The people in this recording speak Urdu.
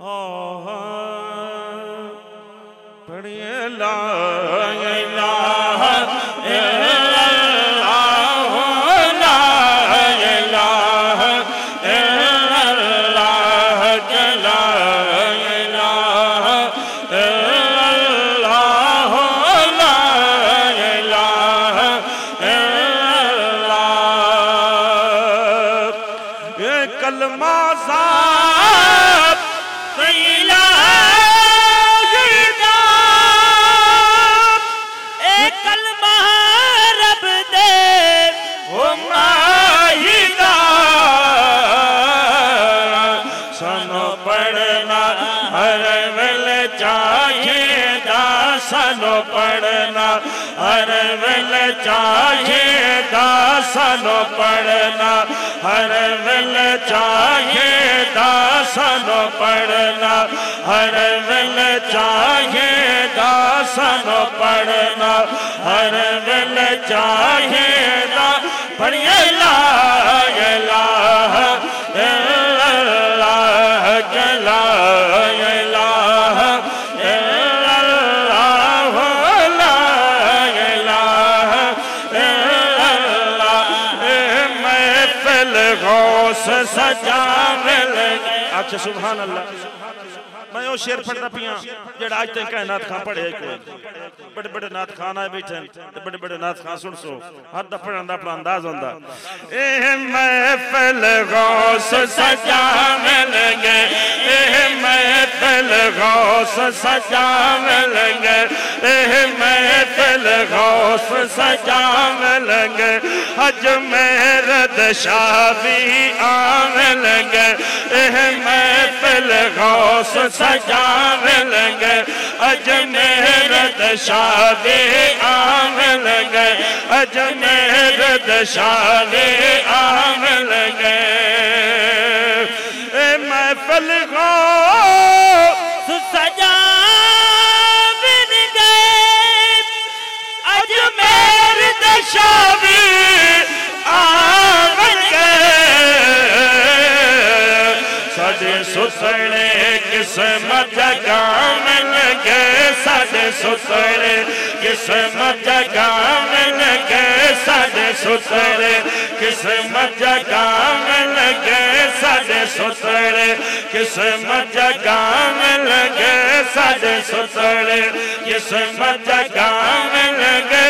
پڑھیے لا الہ الا اللہ لا الہ الا اللہ لا الہ الا اللہ لا الہ الا اللہ یہ کلمہ صاحب سانو پڑھنا ہر ویل چاہیے دا سانو پڑھنا ہر ویل چاہیے دا سانو پڑھنا ہر ویل چاہیے دا سانو پڑھنا ہر ویل چاہیے دا پڑھیے لا الہ الا اللہ لا الہ الا اللہ لا الہ الا اللہ محفل غوث سجاوے لگے اچھا سبحان اللہ میں وہ شیر پڑھتا پیاں جڑا آج تک نات خان پڑھے کوئی بڑے بڑے نات خان آئے بیٹھیں بڑے بڑے نات خان سن سو ہر دا پڑھن دا اپنا انداز ہوندہ اے محفل غوث سجاوے لگے اے محفل غوث سجاوے لگے اے محفل غوث سجاوے لگے اجمیر دشاوی آوے لگے اے محفل غوث سجاوے لگے اجمیر دشاوی آوے لگے اجمیر دشاوی آوے لگے اے محفل غوث سجاوے لگے اجمیر دشاوی آوے لگے ساڑھے ستڑے قسمت جگاوے لگے ساڑھے ستڑے قسمت جگاوے لگے ساڑھے ستڑے قسمت جگاوے لگے ساڑھے ستڑے قسمت جگاوے لگے ساڑھے ستڑے قسمت جگاوے لگے